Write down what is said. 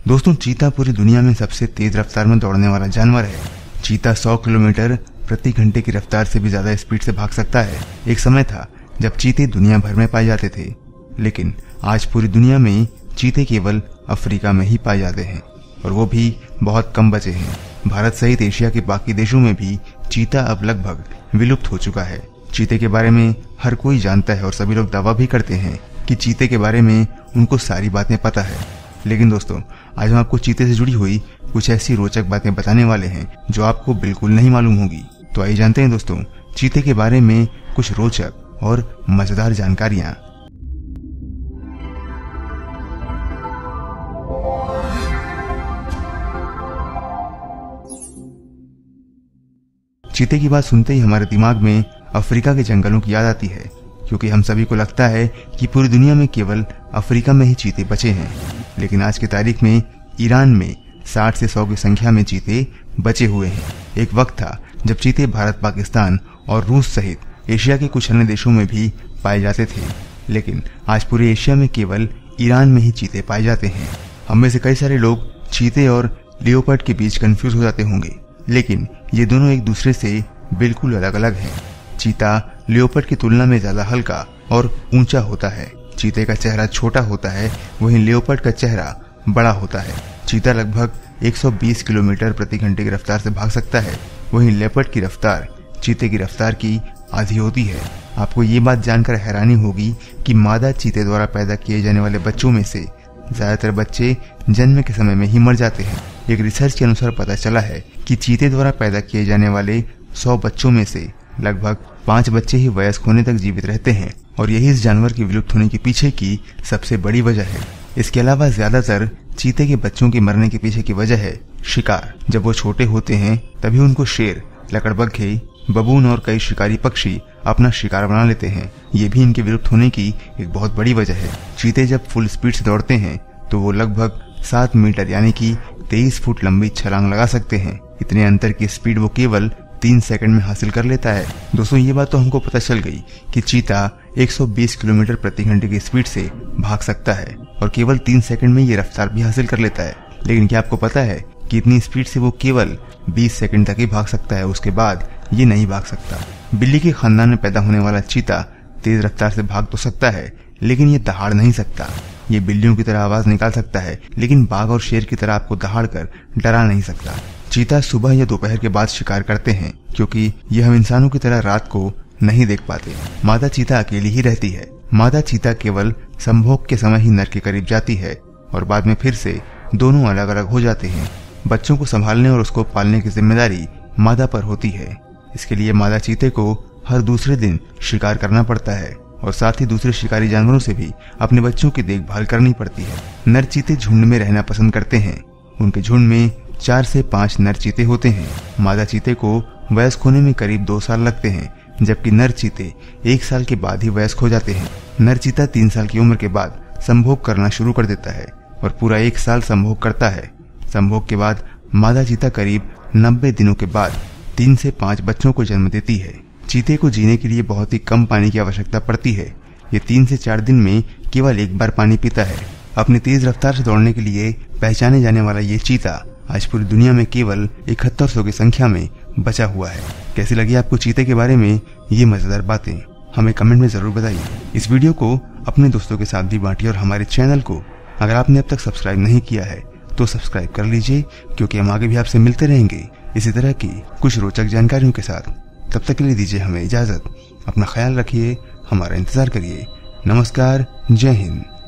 दोस्तों, चीता पूरी दुनिया में सबसे तेज रफ्तार में दौड़ने वाला जानवर है। चीता 100 किलोमीटर प्रति घंटे की रफ्तार से भी ज्यादा स्पीड से भाग सकता है। एक समय था जब चीते दुनिया भर में पाए जाते थे, लेकिन आज पूरी दुनिया में चीते केवल अफ्रीका में ही पाए जाते हैं, और वो भी बहुत कम बचे हैं। भारत सहित एशिया के बाकी देशों में भी चीता अब लगभग विलुप्त हो चुका है। चीते के बारे में हर कोई जानता है और सभी लोग दावा भी करते हैं कि चीते के बारे में उनको सारी बातें पता है। लेकिन दोस्तों, आज हम आपको चीते से जुड़ी हुई कुछ ऐसी रोचक बातें बताने वाले हैं जो आपको बिल्कुल नहीं मालूम होगी। तो आइए जानते हैं दोस्तों चीते के बारे में कुछ रोचक और मजेदार जानकारियां। चीते की बात सुनते ही हमारे दिमाग में अफ्रीका के जंगलों की याद आती है, क्योंकि हम सभी को लगता है कि पूरी दुनिया में केवल अफ्रीका में ही चीते बचे हैं। लेकिन आज की तारीख में ईरान में 60 से 100 की संख्या में चीते बचे हुए हैं। एक वक्त था जब चीते भारत, पाकिस्तान और रूस सहित एशिया के कुछ अन्य देशों में भी पाए जाते थे, लेकिन आज पूरे एशिया में केवल ईरान में ही चीते पाए जाते हैं। हम में से कई सारे लोग चीते और लियोपर्ड के बीच कंफ्यूज हो जाते होंगे, लेकिन ये दोनों एक दूसरे से बिल्कुल अलग अलग हैं। चीता लियोपर्ड की तुलना में ज्यादा हल्का और ऊंचा होता है। चीते का चेहरा छोटा होता है, वहीं लियोपर्ड का चेहरा बड़ा होता है। चीता लगभग 120 किलोमीटर प्रति घंटे की रफ्तार से भाग सकता है, वहीं लियोपर्ड की रफ्तार चीते की रफ्तार की आधी होती है। आपको ये बात जानकर हैरानी होगी कि मादा चीते द्वारा पैदा किए जाने वाले बच्चों में से ज्यादातर बच्चे जन्म के समय में ही मर जाते हैं। एक रिसर्च के अनुसार पता चला है कि चीते द्वारा पैदा किए जाने वाले 100 बच्चों में से लगभग 5 बच्चे ही वयस्क होने तक जीवित रहते हैं, और यही इस जानवर के विलुप्त होने के पीछे की सबसे बड़ी वजह है। इसके अलावा ज्यादातर चीते के बच्चों के मरने के पीछे की वजह है शिकार। जब वो छोटे होते हैं तभी उनको शेर, लकड़बग्घे, बबून और कई शिकारी पक्षी अपना शिकार बना लेते हैं। ये भी इनके विलुप्त होने की एक बहुत बड़ी वजह है। चीते जब फुल स्पीड से दौड़ते हैं तो वो लगभग 7 मीटर यानी कि 23 फुट लंबी छलांग लगा सकते हैं। इतने अंतर की स्पीड वो केवल 3 सेकंड में हासिल कर लेता है। दोस्तों, ये बात तो हमको पता चल गई कि चीता 120 किलोमीटर प्रति घंटे की स्पीड से भाग सकता है और केवल 3 सेकंड में ये रफ्तार भी हासिल कर लेता है। लेकिन क्या आपको पता है कि इतनी स्पीड से वो केवल 20 सेकंड तक ही भाग सकता है, उसके बाद ये नहीं भाग सकता। बिल्ली के खानदान में पैदा होने वाला चीता तेज रफ्तार से भाग तो सकता है, लेकिन ये दहाड़ नहीं सकता। ये बिल्लियों की तरह आवाज निकाल सकता है, लेकिन बाघ और शेर की तरह आपको दहाड़ कर डरा नहीं सकता। चीता सुबह या दोपहर के बाद शिकार करते हैं, क्योंकि ये हम इंसानों की तरह रात को नहीं देख पाते। मादा चीता अकेली ही रहती है। मादा चीता केवल संभोग के समय ही नर के करीब जाती है और बाद में फिर से दोनों अलग अलग हो जाते हैं। बच्चों को संभालने और उसको पालने की जिम्मेदारी मादा पर होती है। इसके लिए मादा चीते को हर दूसरे दिन शिकार करना पड़ता है और साथ ही दूसरे शिकारी जानवरों से भी अपने बच्चों की देखभाल करनी पड़ती है। नर चीते झुंड में रहना पसंद करते हैं। उनके झुंड में 4 से 5 नर चीते होते हैं। मादा चीते को वयस्क होने में करीब 2 साल लगते हैं, जबकि नर चीते 1 साल के बाद ही वयस्क हो जाते हैं। नर चीता 3 साल की उम्र के बाद संभोग करना शुरू कर देता है और पूरा 1 साल संभोग करता है। संभोग के बाद मादा चीता करीब 90 दिनों के बाद 3 से 5 बच्चों को जन्म देती है। चीते को जीने के लिए बहुत ही कम पानी की आवश्यकता पड़ती है। ये 3 से 4 दिन में केवल 1 बार पानी पीता है। अपनी तेज रफ्तार से दौड़ने के लिए पहचाने जाने वाला ये चीता आज पूरी दुनिया में केवल 7100 की संख्या में बचा हुआ है। कैसी लगी आपको चीते के बारे में ये मजेदार बातें? हमें कमेंट में जरूर बताइए। इस वीडियो को अपने दोस्तों के साथ भी बांटिए और हमारे चैनल को अगर आपने अब तक सब्सक्राइब नहीं किया है तो सब्सक्राइब कर लीजिए, क्योंकि हम आगे भी आपसे मिलते रहेंगे इसी तरह की कुछ रोचक जानकारियों के साथ। तब तक के लिए दीजिए हमें इजाजत। अपना ख्याल रखिए, हमारा इंतजार करिए। नमस्कार, जय हिंद।